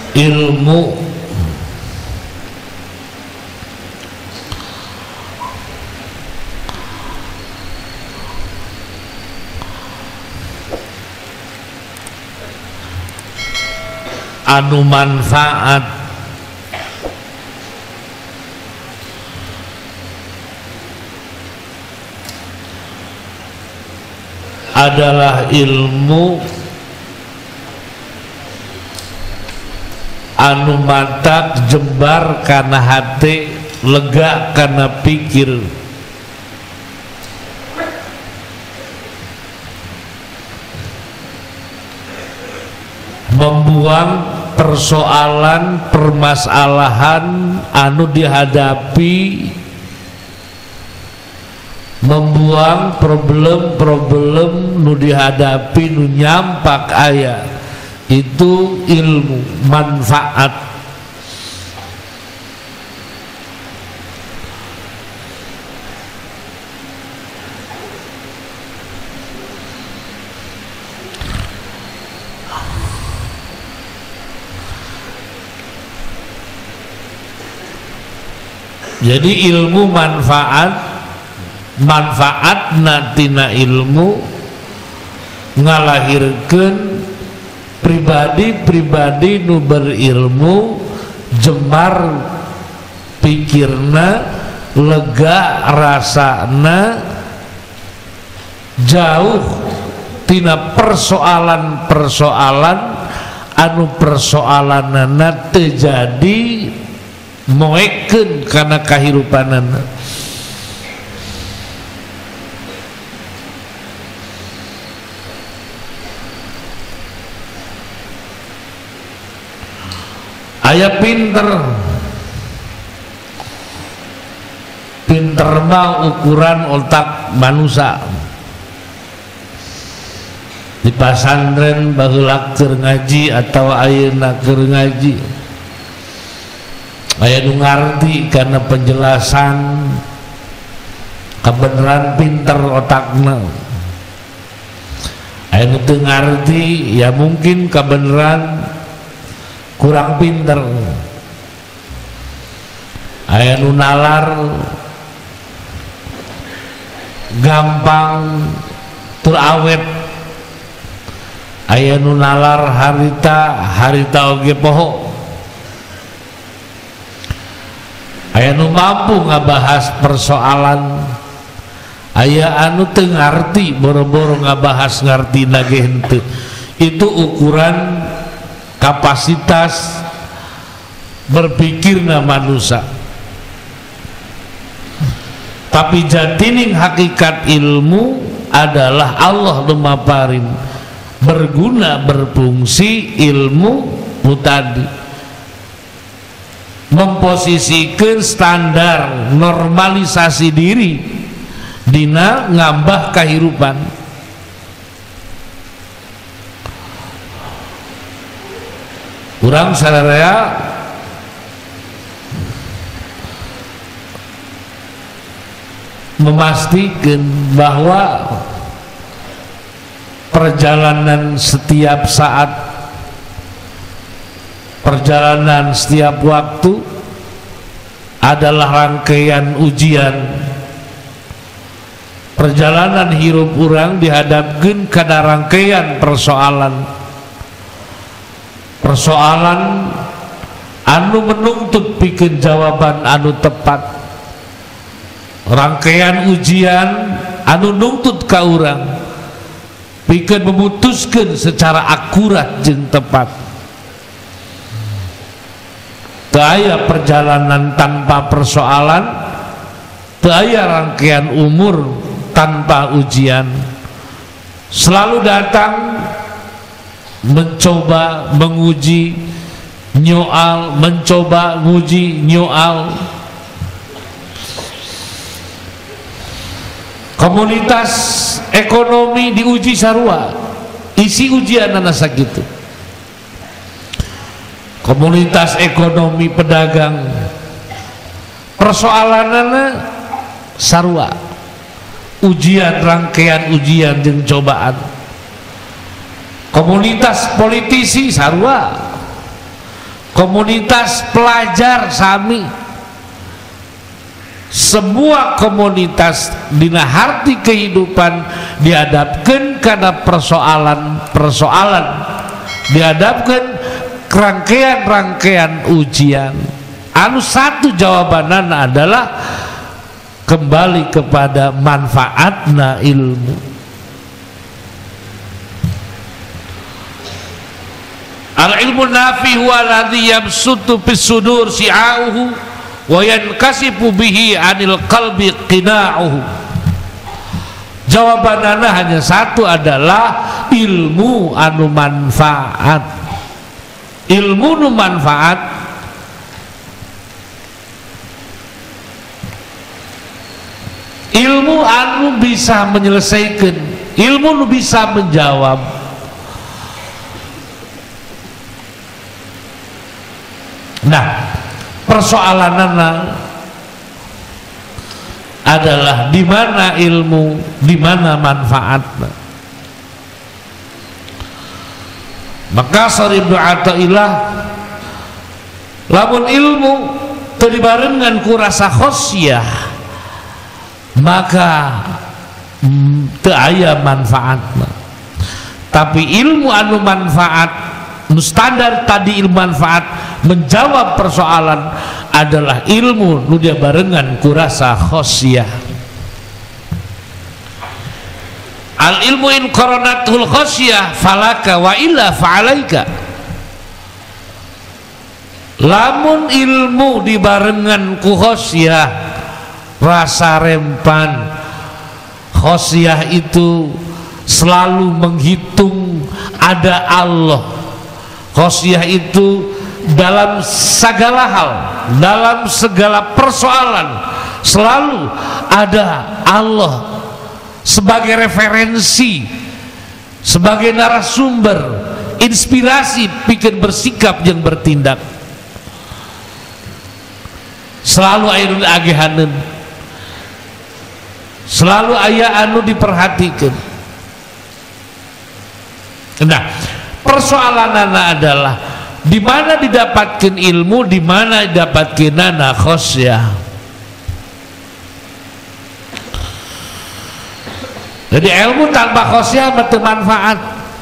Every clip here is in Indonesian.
ilmu anu manfaat adalah ilmu anu matak jembar kana hati, lega kana pikir, membuang persoalan permasalahan anu dihadapi, membuang problem-problem nu dihadapi nu nyampak aya. Itu ilmu manfaat. Jadi ilmu manfaatna tina ilmu ngalahirkeun pribadi-pribadi nu berilmu jembar pikirna, lega rasana, jauh tina persoalan-persoalan anu persoalanana teu jadi moekeun kana kahirupanana. Aya pinter mah ukuran otak manusia. Di pasantren baheula keur ngaji atau ayeuna keur ngaji, aya nu ngarti karena penjelasan kebenaran pinter otakna, aya nu teu ngarti ya mungkin kebenaran kurang pinter, aya nu nalar gampang tur awet, aya nu nalar harita oge poho, aya nu mampu ngabahas persoalan, aya anu teu ngarti boro-boro ngabahas ngartina ge henteu. Itu ukuran kapasitas berpikirna manusia. Tapi jatining hakikat ilmu adalah Allah lumaparin berguna berfungsi ilmu tadi memposisikan standar normalisasi diri dina ngambah kehidupan. Urang sararea memastikan bahwa perjalanan setiap saat, perjalanan setiap waktu adalah rangkaian ujian. Perjalanan hirup urang dihadapkeun kada rangkaian persoalan anu menuntut pikeun jawaban anu tepat, rangkaian ujian anu nuntut ka urang pikeun memutuskeun secara akurat jeung tepat. Teu aya perjalanan tanpa persoalan, teu aya rangkaian umur tanpa ujian. Selalu datang mencoba menguji nyoal, mencoba nguji nyoal. Komunitas ekonomi diuji sarua, isi ujian anak sakitu. Komunitas ekonomi pedagang persoalanana sarua, ujian rangkaian ujian jeung cobaan. Komunitas politisi sarua, komunitas pelajar sami, semua komunitas dina harti kehidupan dihadapkan karena persoalan-persoalan, dihadapkan rangkaian-rangkaian ujian. Anu satu jawabanan adalah kembali kepada manfaatna ilmu. Al-ilmu nafi huwa alladhi yabsutu fis sudur si'auhu wa yankasifu bihi 'anil qalbi qina'uhu. Jawabanana hanya satu, adalah ilmu anu manfaat. Ilmu nu manfaat ilmu anu bisa menyelesaikan, ilmu nu bisa menjawab. Nah, persoalanana adalah di mana ilmu, di mana manfaatnya. Maka Sari Ibnu Athaillah, lamun ilmu teu dibarengan ku rasa khosyah, maka teu aya manfaatna. Tapi ilmu anu manfaat, nu standar tadi ilmu manfaat menjawab persoalan, adalah ilmu nu dia barengan ku rasa khosyah. Al ilmu in qaranatul khosyah falaka wa illa fa'alaika. Lamun ilmu dibarengan ku khosyah, rasa rempan, khosyah itu selalu menghitung ada Allah. Khosyah itu dalam segala hal, dalam segala persoalan selalu ada Allah sebagai referensi, sebagai narasumber, inspirasi pikir bersikap yang bertindak. Selalu aya nu diagehaneun, selalu aya anu diperhatikan. Nah, persoalanana adalah di mana didapatkan ilmu, di mana didapatkan khosyah. Jadi ilmu tanpa khosyah bermanfaat.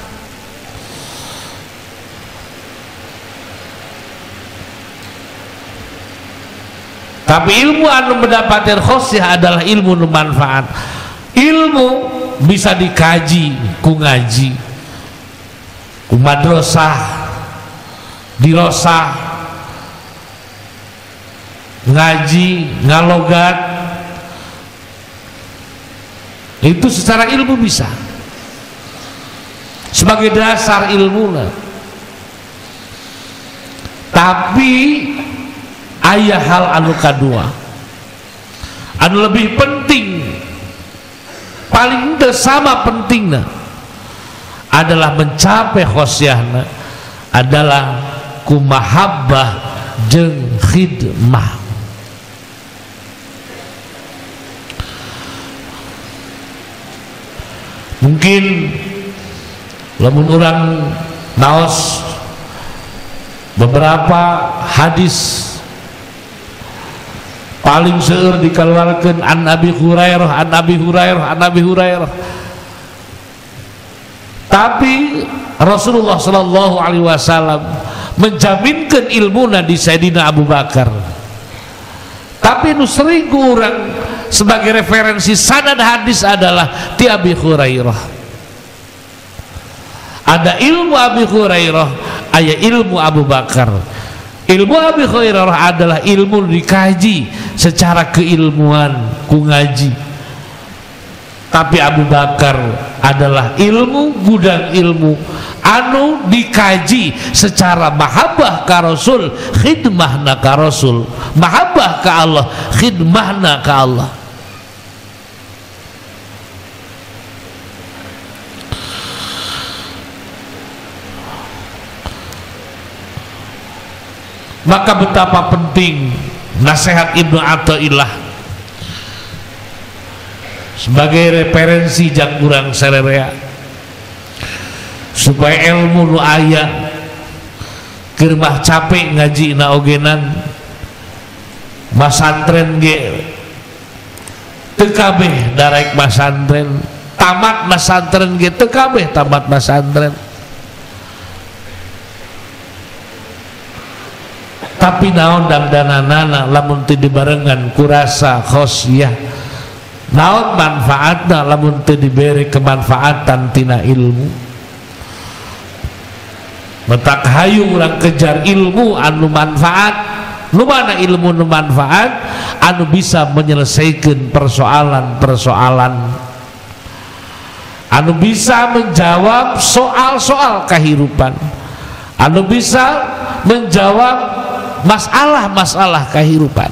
Tapi ilmu anu mendapatkan khosyah adalah ilmu nu manfaat. Ilmu bisa dikaji ku ngaji, ku madrasah, dirosah, ngaji, ngalogat, itu secara ilmu bisa sebagai dasar ilmu. Tapi aya hal anu kadua, anu lebih penting, paling sama pentingnya adalah mencapai khosyahna, adalah kumahabbah jeung khidmah. Mungkin lamun orang naos beberapa hadis paling seueur dikeluarkan an Abi Hurairah, an Abi Hurairah, an Abi Hurairah. Tapi Rasulullah sallallahu alaihi wasallam menjaminkan ilmuna di Sayyidina Abu Bakar. Tapi nu sering ku urang sebagai referensi sanad hadis adalah ti Abi Hurairah. Ada ilmu Abi Hurairah, aya ilmu Abu Bakar. Ilmu Abi Hurairah adalah ilmu dikaji secara keilmuan ku ngaji. Tapi Abu Bakar adalah ilmu, gudang ilmu anu dikaji secara mahabbah ka Rasul, khidmahna ka Rasul, mahabbah ka Allah, khidmahna ka Allah. Maka betapa penting nasihat Ibnu Athaillah sebagai referensi jang urang sarerea supaya ilmu nu aya kermah capek ngaji na ogenan masantren ge teu kabeh darek masantren, tamat masantren ge teu kabeh tamat masantren. Tapi naon dangdananana lamun teu dibarengan ku rasa khosyah, naon manfaatna lamun teu diberi kemanfaatan tina ilmu. Metak hayu urang kejar ilmu anu manfaat. Nu mana ilmu nu manfaat anu bisa menyelesaikan persoalan-persoalan, anu bisa menjawab soal-soal kehidupan, anu bisa menjawab masalah-masalah kehidupan.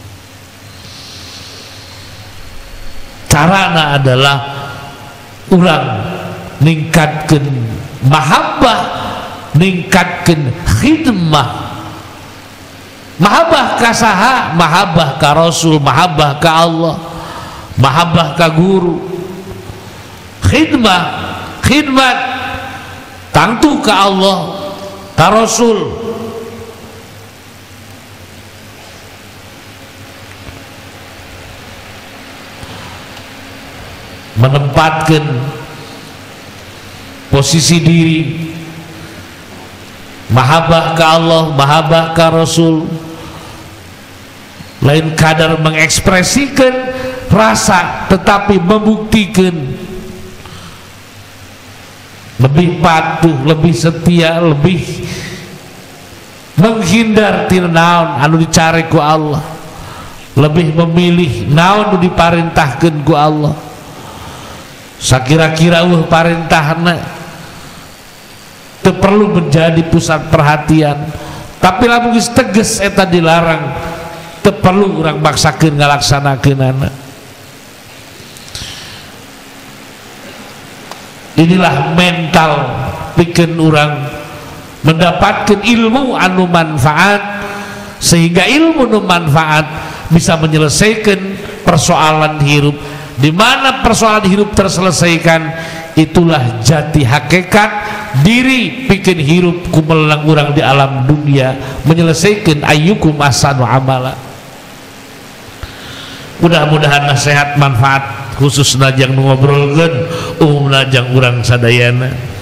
Carana adalah urang ningkatkeun mahabbah, ningkatkeun khidmah. Mahabbah ka saha? Mahabbah ka Rasul, mahabbah ka Allah, mahabbah ka guru. Khidmah, khidmat tangtu ka Allah, ka Rasul. Menempatkan posisi diri mahabbah ka Allah, mahabbah ka Rasul, lain kadar mengekspresikan rasa tetapi membuktikan lebih patuh, lebih setia, lebih menghindar tina naon anu dicari ku Allah, lebih memilih naon anu diparintahkeun ku Allah. Sakira-kira parintahna teu perlu menjadi pusat perhatian, tapi lamun geus tegas eta dilarang teu perlu urang maksakeun ngalaksanakeunana. Inilah mental pikeun urang mendapatkan ilmu anu manfaat, sehingga ilmu anu manfaat bisa menyelesaikan persoalan hidup. Di mana persoalan hidup terselesaikan, itulah jati hakikat diri pikeun hirup kumelang urang di alam dunia, menyelesaikan ayyukum ahsanu amala. Mudah-mudahan nasihat manfaat khusus najang ngobrolkeun umumna jang urang sadayana.